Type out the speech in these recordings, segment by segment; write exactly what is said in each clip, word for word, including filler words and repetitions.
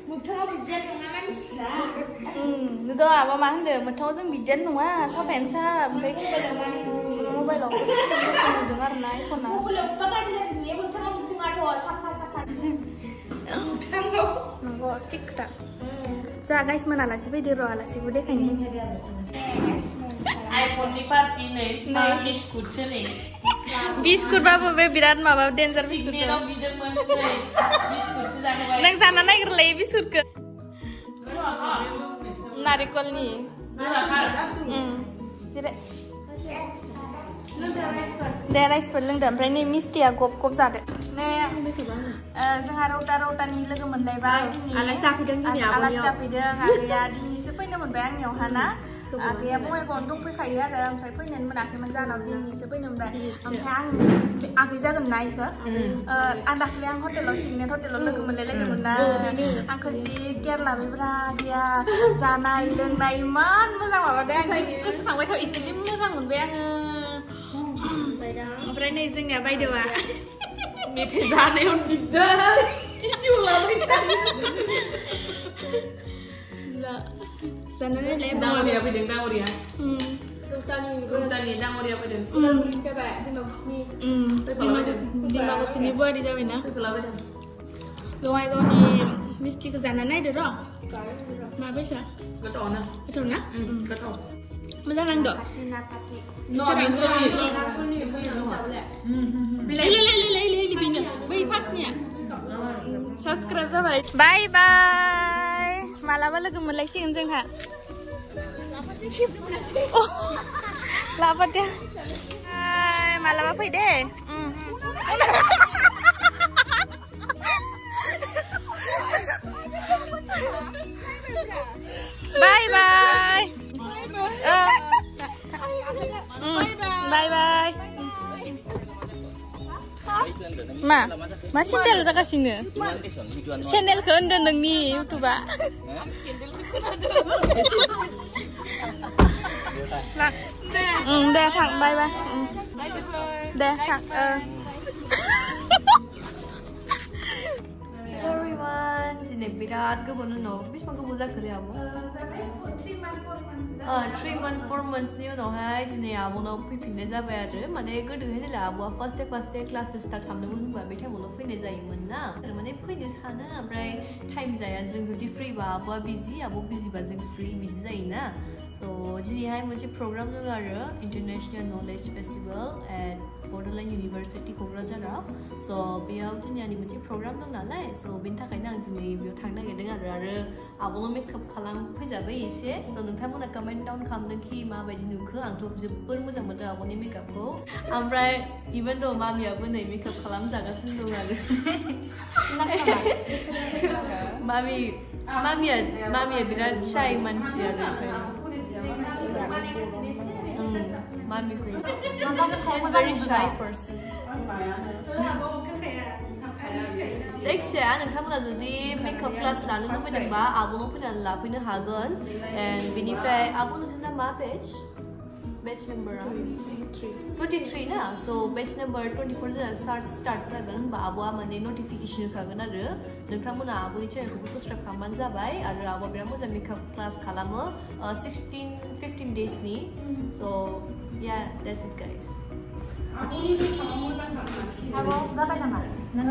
मोगथाङाव बिदियानो नङा मानसिफ्रा नुदों आबा मा होनदों मोगथाङाव जों बिदियानो नङा साफायानो साफ ओमफ्राय मबाइलाव नुदों आरो ना आइफना मबाइलाव बा गाज्रि गाज्रि नुयो मोगथाङाव बिदि नङाथ' साफा साफा मोगथाङाव नंगौ थिग खोथा जा गाइस मोन आलासि फैदो र' आलासिबो देखायनो आइफननि पार्टि नै बिस्कुटसो नै बिस्कुटबाबो बे बिराद माबा डेन्जार बिस्कुट सिगनेलाव बिदोंमोन नै बिस्कुटसो जाहोबाय नों जाना नागिरलायो बिस्कुटखौ नारिकलनि जेरै दे राइसफोर लोंदो ओमफ्राय नै मिस्टिया गब गब जादो नै जोंहा रौता रौतानि लोगो मोनलायबाय आलासि जाफैदों दिनै आलासि जाफैदों आगैया दिनैसो फैनो मोनबाय आंनियावहा ना आगैया बङाइगावआवनो दंफैखायो आरो ओमफ्राय फैनोनो मोनाखैमोन जाहोनाव दिनैसो फैनो मोनबाय ओमफ्राय आं आगै जागोन ना इखो आं दाखालि आं हटेलाव सिगनेट हटेलाव लोगो मोनलायलायदोंमोन ना आंखौ जि केयार लाबायब्रा आगैया जानाय लोंनाय इमान मोजां माबादों आं जि गोसोखांबाय थाव इसे जि मोजां मोनबाय आङो ओमफ्राय नै जोंनिया बायदेवा मेथाइ जानायाव दिगदार भिडिअ लाबाय थायो जानानै लाय दाङरिया फैदों दाङरिया रौतानि रौतानि दाङरिया फैदों जाबाय दिमाकुसिनि दिमाकुसिनि बुवारि जाबायना फैखोलाबायदों बङाइगावनि मिस्टिखौ जाना नायदो र' माबायसा गोथावना गोथाव ना गोथाव मोजां नांदो बै फार्स्टनिया साबसक्राइब जाबाय बाय बाय मालाबा लोगो मोनलायसिगोन जोंहा लाफादो मालाबा फै दे बाय बाय बाय बाय मा मा चेनेल जागासिनो चेनेलखौ होनदों नोंनि इउटुबा दे थां बाय बाय दे थां everyone दिनै बिराद गोबावनि उनाव बेसेबां गोबाव जाखोलै आब' थ्रि मान्थ फर मान्थ्सनि उनावहाय दिनै आब'नाव फैफिननाय जाबाय आरो माने गोदोहाय जेला आब'आ first day first day class start खालामदोंमोन होनबा बे टाइमावल' फैनाय जायोमोन ना माने फैनो सानो ओमफ्राय टाइम जाया जों जुदि फ्रिबा आब'आ बिजि आब' बिजिबा जों फ्रि बिदि जायोना स' दिनैहाय मोनसे प्रग्राम दङ आरो international knowledge festival at Bodoland university क'क्राझाराव स' बेयाव दिनैनि मोनसे प्रग्राम दं नालाय स' बेनि थाखायनो आं दिनै बेयाव थांनो नागिरदों आरो आरो आब'नाव मेकआप खालाम फैजाबाय एसे स' नोंथांमोना कमेन्ट डाउन खालामदों कि माबायदि नुखो आंथ' जोबोर मोजां मोनदों आब'नि मेकआपखौ ओमफ्राय इभेन द' मामियाबो नै मेकआप खालामजागासिनो दं आरो मामि मामिया मामिया बिराद शाय मानसि आरो Mommy queen. She's very shy person. जायखिजाया नोंथांमोना जुदि मेकआप क्लास लानो लुबैदोंबा आब'नाव फैनानै लाफैनो हागोन एन्ड बेनिफ्राय आब' नोंसोरना मा बेच बेच नाम्बारा twenty-three ना स' बेच नाम्बार twenty-four स्टार्ट स्टार्ट जागोन होनबा आब'आ माने नटिफिकेसन होखागोन आरो नोंथांमोना आब'नि चेनेलखौबो साबस्क्राइब खालामबानो जाबाय आरो आब'आ बिराद मोजां मेकआप क्लास खालामो sixteen fifteen डेजनि स' yeah that's it guys आब' जाबाय नामा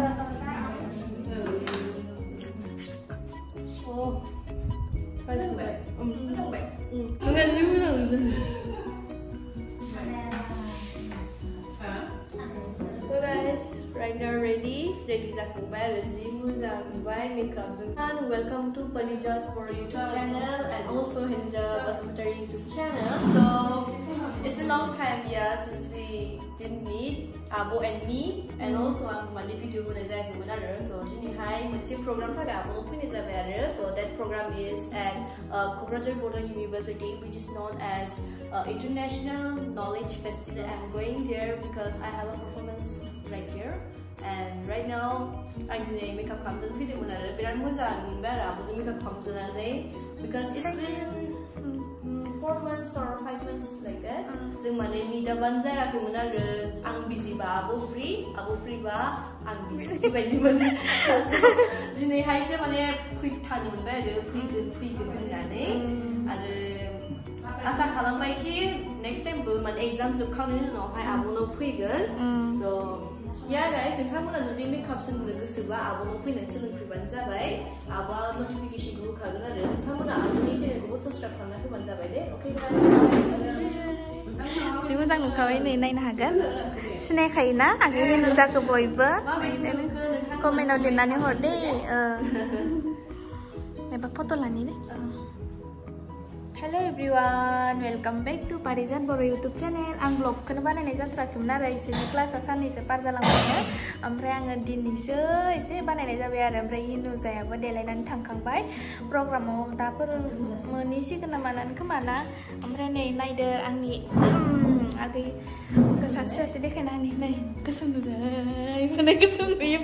So guys, right now ready, ready जाखांबाय आरो जि मोजां नुबाय मेकआप जों and welcome to Panija's for YouTube channel and also Hinja Basmutari YouTube channel. So it's been a long time yeah since we didn't meet Abo and me and also I'm mani video guna जायाखैमोन आरो so दिनैहाय मोनसे program थाखाय आब'नाव फैनाय जाबाय आरो so that program is at uh, Kokrajhar Bordering University which is known as uh, International Knowledge Festival. I'm going there because I have a performance right here and right now I'm doing makeup खालामनानै फैदोंमोन आरो बिराद मोजां मोनबाय आरो आब'जों makeup खालामनानै because it's been four months or five months like that. जों माने निदाबान जायाखैमोन आरो आं बिजिबा आब' फ्रि आब' फ्रिबा आं बिजि बेबायदिमोन दिनैहायसो माने फैथानो मोनबाय आरो फैगोन फैगोन होननानै आरो आसा खालामबाय कि नेक्स्ट टाइमबो माने एग्जाम जोबखांनायनि उनावहाय आब'नाव फैगोन स' या गाइस नोंथांमोना जुदि मेकआप सोलोंनो गोसोबा आब'नाव फैनानै सोलोंफैबानो जाबाय आब'आ नटिफिकेसनखौ होखागोन आरो नोंथांमोना आब'नि चेनेलखौबो साबस्क्राइब खालामना होबानो जाबाय दे अके गाइस जि मोजां नुखाबाय नै नायनो हागोन सिनायखायोना आगोल नुजाखो बयबो कमेन्टआव लिरनानै हर दे एबा फट' लानि दे hello everyone welcome back to Parijat Boro' YouTube channel आं ब्लगखौनो बानायनाय जाथाराखैमोन आरो इसोरनि क्लासा साननैसो पार जालांबाय ओमफ्राय आङो दिनैसो एसे बानायनाय जाबाय आरो ओमफ्राय हिनुजायाबो देलायनानै थांखांबाय प्रग्रामाव दाफोर मोनहैसिगोन ना मानानै खोमा ना ओमफ्राय नै नायदो आंनि आगै सासे सासे देखायना होनि नै गोसोम नुबाय गोसोम नुयो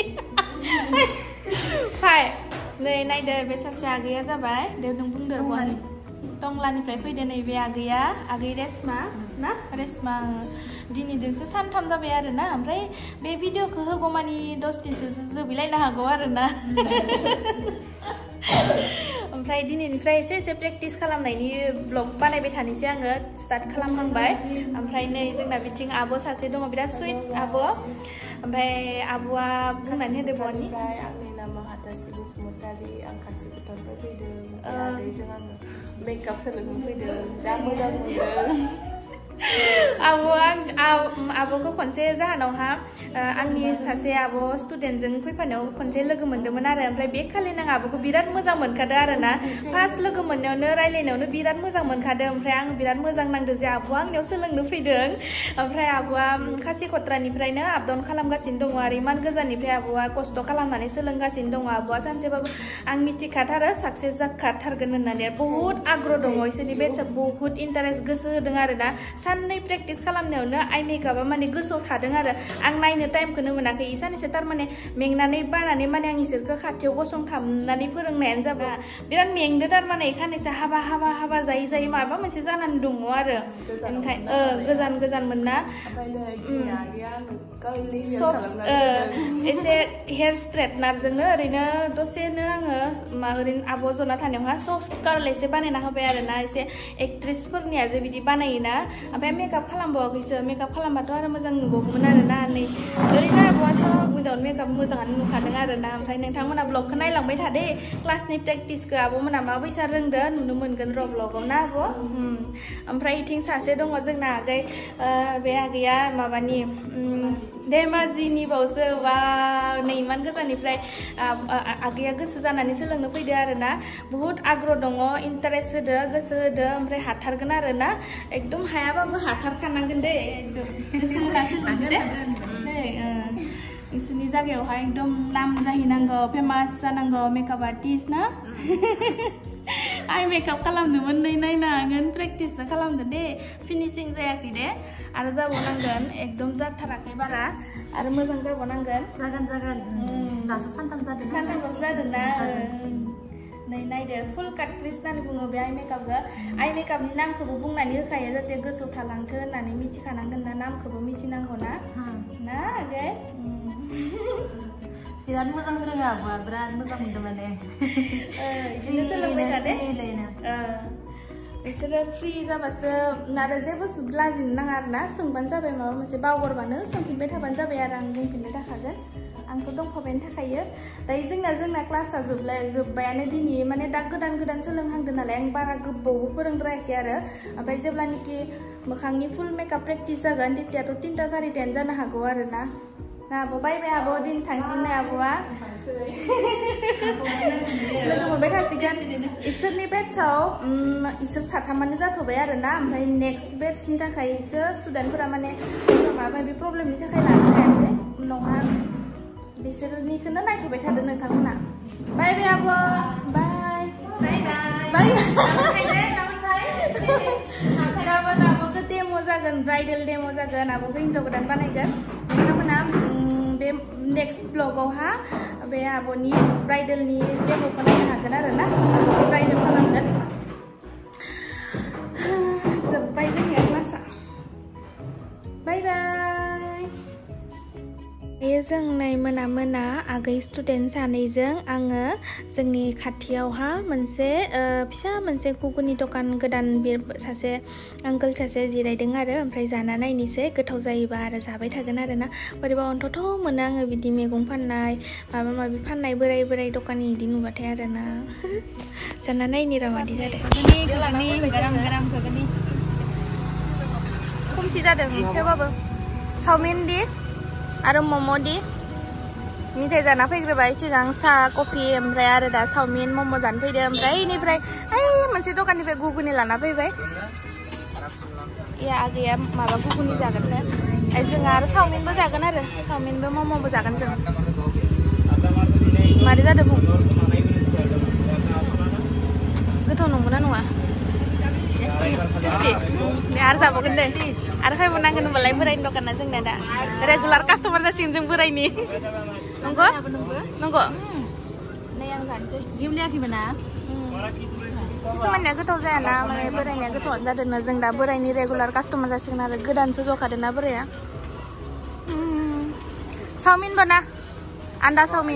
फाय नै नायदो बे सासे आगैया जाबाय दे नों बुंदो बहानि टंलानिफ्राय फैदो नैबे आगैया आगै रेशमा ना रेशमा दिनैजोंसो सानथाम जाबाय आरो ना ओमफ्राय बे भिडिअखौ होगौमानि दस दिनसो जोबैलायनो हागौ आरो ना ओमफ्राय दिनैनिफ्राय एसे एसे प्रेक्टिस खालामनायनि ब्लग बानायबाय थानोसै आङो स्टार्ट खालामहांबाय ओमफ्राय नै जोंना बिथिं आब' सासे दङ बिराद सुइट आब' ओमफ्राय आब'आ बुंनानै होदो बहानि आंनि नामा हाथासि बसुमतारी आं खासिक'त्रानिफ्राय फैदों आदैजों आङो मेकआप सोलोंनो फैदों जा मोजां मोनदों आब' आं आब'खौ खनसे जाहोनावहा आंनि सासे आब' स्टुडेन्टजों फैफानायाव खनसे लोगो मोन्दोंमोन आरो ओमफ्राय बे खालि आं आब'खौ बिराद मोजां मोनखादों आरो ना फार्स्ट लोगो मोननायावनो रायलायनायावनो बिराद मोजां मोनखादों ओमफ्राय आं बिराद मोजां नांदों जे आब'आ आंनियाव सोलोंनो फैदों ओमफ्राय आब'आ खासिक'त्रानिफ्रायनो आप डाउन खालामगासिनो दङ आरो इमान गोजाननिफ्राय आब'आ खस्थ' खालामनानै सोलोंगासिनो दङ आब'आ सानसेबाबो आं मिथिखाथारो साक्सेस जाखाथारगोन होननानै बहुद आग्रह दङ इसोरनि बेटसा बहुद इन्टारेस्ट गोसो होदों आरो ना साननै प्रेक्टिस खालामनायावनो आइ मेकआपआ माने गोसोआव थादों आरो आं नायनो टाइमखौनो मोनाखै सानैसो थारमाने मेंनानै बानानै माने आं इसोरखौ खाथियाव गसंथाबनानै फोरोंनायानो जाबाय बिराद मेंदो थारमाने खानैसो हाबा हाबा हाबा जायै जायै माबा मोनसे जानानै दङ आरो ओंखायनो गोजान गोजान मोनना सब एसे हेयार स्ट्रेटनारजोंनो ओरैनो दसेनो आङो मा ओरैनो आब' जना थानायावहा सफ्ट कार्ल एसे बानायना होबाय आरो ना एसे एक्ट्रेसफोरनिया जे बिदि बानायोना ओमफ्राय मेकआप खालामबावाखैसो मेकआप खालामबाथ' आरो मोजां नुबावगौमोन आरो ना नै ओरैनो आब'आथ' उइदाउट मेकआप मोजाङानो नुखादों आरो ना ओमफ्राय नोंथांमोना ब्लगखौ नायलांबाय थादे क्लासनि प्रेक्टिसखौ आब'मोना माबायसा रोंदो नुनो मोनगोन र' ब्लगाव ना आब' ओमफ्राय इथिं सासे दङ जोंना आगै बे आगैया माबानि धेमाजिनि बावसो बा नै इमान गोजाननिफ्राय आगैया गोसो जानानै सोलोंनो फैदो आरो ना बुहुत आग्रह दङ इन्टारेस्ट होदो गोसो होदो ओमफ्राय हाथारगोन आरो ना एकदम हायाबाबो हाथारखानांगोन दे एकदम गोसो होना सोलोंदो दे नोंसोरनि जायगायावहाय एकदम नाम जाहैनांगौ फेमास जानांगौ मेकआप आर्टिस्ट ना आइ मेकआप खालामदोंमोन नै नायनो हागोन प्रेक्टिससो खालामदो दे फिनिशिं जायाखै दे आरो जाबावनांगोन एकदम जाथाराखै बारा आरो मोजां जाबावनांगोन जागोन जागोन दासो सानथाम जादों सानथामल'सो जादों ना नै नायदो फुल काट क्रिस होननानै बुङो बे आइ मेकआपखौ आइ मेकआपनि नामखौबो बुंनानै होखायो जाहाथे गोसोआव थालांथो होननानै मिथिखानांगोन ना नामखौबो मिथिनांगौ ना ना आगै बिराद मोजां रोङो आब'आ बिराद मोजां मोनदों माने बिदिनो सोलोंबाय थादे बिसोरो फ्रि जाबासो आरो जेबो लाजिनो नाङा आरो ना सोंबानो जाबाय माबा मोनसे बावगारबानो सोंफिनबाय थाबानो जाबाय आरो आं बुंफिननो थाखागोन आंथ' दंखाबायानो थाखायो दायो जोंना जोंना क्लासा जोबलाय जोब्बायानो दिनै माने दा गोदान गोदान सोलोंहांदों नालाय आं बारा गोबावबो फोरोंद्रायाखै आरो ओमफ्राय जेब्लानोखि मोखांनि फुल मेकआप प्रेक्टिस जागोन तेतियाथ' तिनथा सारिथायानो जानो हागौ आरो ना ना आब' बाय बाय आब' दिन थांसिगोन आब'आ लोगो मोनबाय थासिगोन इसोरनि बेटसआव इसोर साथामानो जाथ'बाय आरो ना ओमफ्राय नेक्स्ट बेटसनि थाखायसो स्टुडेन्टफोरा माने माबा माबि प्रब्लेमनि थाखाय लानो हायासै उनावहा बिसोरनिखौनो नायथ'बाय थादों नोंथांमोना बाय बाय आब' बाय बाय बाय गाबोन आब'खौ डेम' जागोन ब्राइडेल डेम' जागोन आब'खौ हिन्जाव गोदान बानायगोन नोंथांमोना बे नेक्स्ट ब्लगावहा बे आब'नि ब्राइडेलनि डेम'खौ नायनो हागोन आरो ना ब्राइडेल खालामगोन दायो जों नै मोना मोना आगै स्टुडेन्ट सानैजों आङो जोंनि खाथियावहा मोनसे फिसा मोनसे गुगुनि दखान गोदान सासे आंकोल सासे जिरायदों आरो ओमफ्राय जाना नायनोसै गोथाव जायोबा आरो जाबाय थागोन आरो ना बोरैबा अन्थथ' मोनो आङो बिदि मैगं फाननाय माबा माबि फाननाय बोराय बोराय दखाननि इदि नुबाथाय आरो ना जाना नायनि र' मादि जादों खमसि जादों थेवबाबो चावमिन दि आरो मम' दि मिथाइ जाना फैग्रोबाय सिगां साहा कफि ओमफ्राय आरो दा चावमिन मम' जानो फैदो ओमफ्राय इनिफ्राय ओइ मोनसे दखाननिफ्राय गुगुनि लाना फैबाय या आगैया माबा गुगुनि जागोननो जों आरो चावमिनबो जागोन आरो चावमिनबो मम'बो जागोन जों मारै जादों बुं गोथाव नंगौना नङा आरो जाबावगोन दे आरो फायबावनांगोन होनबालाय बोरायनि दखाना जोंना दा रेगुलार कास्टमार जासिगोन जों बोरायनि नंगौ नंगौ नै आं जानोसै गेमलायाखैमोन ना किसुमाननिया गोथाव जायाना माने बोरायनिया गोथावानो जादोंना जों दा बोरायनि रेगुलार कास्टमार जासिगोन आरो गोदानसो जखादोंना बोराया चावमिन बना आन्दा चावमिन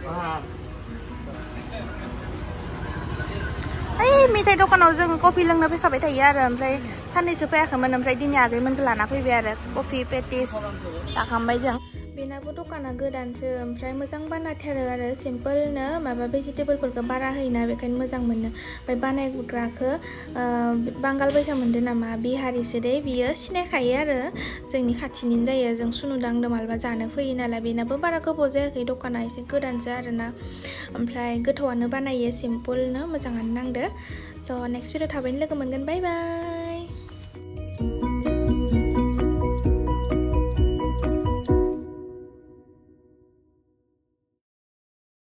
ओइ मेथाइ दखानाव जों कफि लोंनो फैखाबाय थायो आरो ओमफ्राय साननैसो फैयाखैमोन ओमफ्राय दिनै आगैमोनखौ लाना फैबाय आरो कफि पेटिस जाखांबाय जों बेनाबो दखाना गोदानसो ओमफ्राय मोजां बानायथारो आरो सिम्पोलनो माबा भेजिटेबलफोरखौ बारा होयोना बेखायनो मोजां मोनो ओमफ्राय बानायग्राखौ बांगाल बायसा मोनदों नामा बिहारिसो दे बियो सिनायखायो आरो जोंनि खाथिनिनो जायो जों सुनुदांदो मालाबा जानो फैयो नालाय बेनाबो बारा गोबाव जायाखै दखाना एसे गोदानसो आरोना ओमफ्राय गोथावानो बानायो सिम्पोलनो मोजाङानो नांदो स' नेक्स्ट भिडिअ थाबैनो लोगो मोनगोन बाय बाय